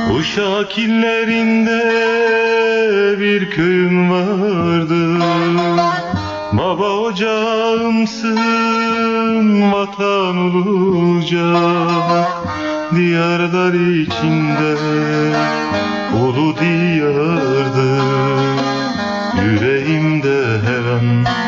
Uşak illerinde bir köyüm vardı. Baba ocağımsın, vatan olacak. Diyarlar içinde, ulu diyardı. Yüreğimde her an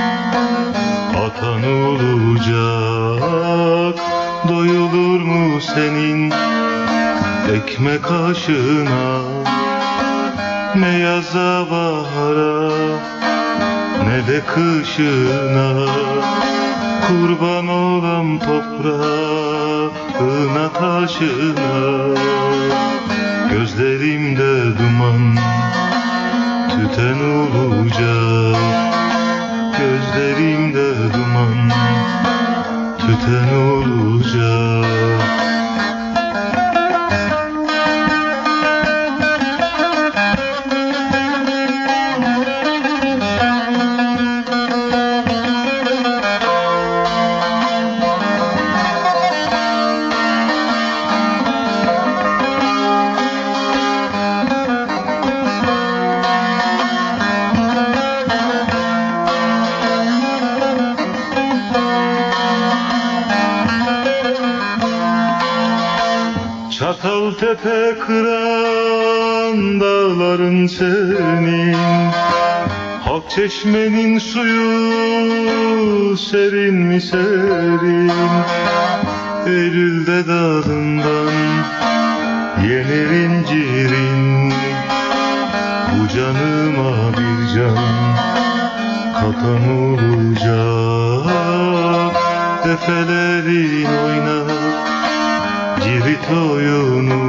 atan olacak. Doyulur mu senin ekmek aşına? Ne yaza bahara, ne de kışına. Kurban olam toprağına, taşına. Gözlerimde duman tüten olacak. Gözlerimde duman tüten olacak. Çataltepe kıran dağların senin, Halkçeşme'nin suyu serin mi serin? Eylül'de dalından yenir incirin. Bu canıma bir can katan olacak. Efelerin oynar cirit oyunu,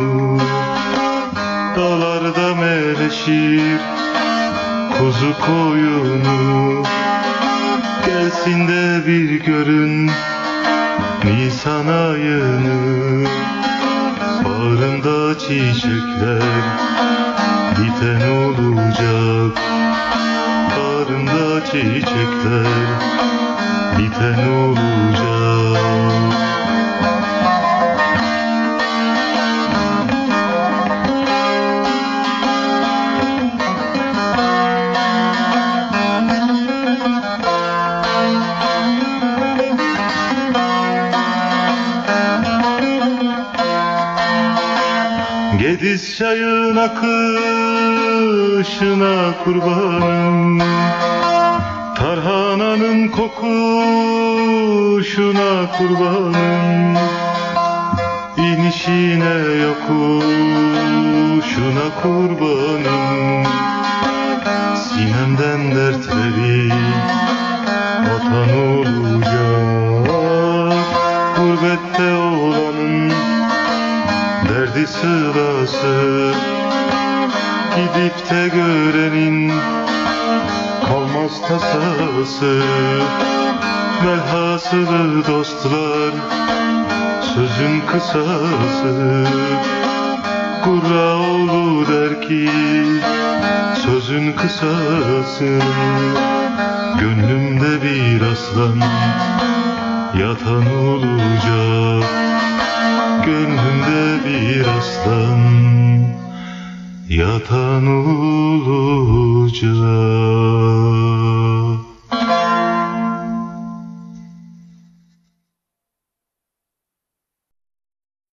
dağlarda meleşir kuzu koyunu. Gelsin de bir görün Nisan ayını, bağrında çiçekler biten olacak. Bağrında çiçekler biten olacak. Gediz çayın akışına kurbanım, tarhananın kokuşuna kurbanım. İnişine yokuşuna kurbanım. Sinemden dertleri atan olacak. Gurbette olanın derdi sırası, gidip de görenin kalmaz tasası. Velhasılı dostlar, sözün kısası. Kurraoğlu der ki sözün kısası. Gönlümde bir aslan yatan olacak. Gönlümde bir aslan yatan olacak.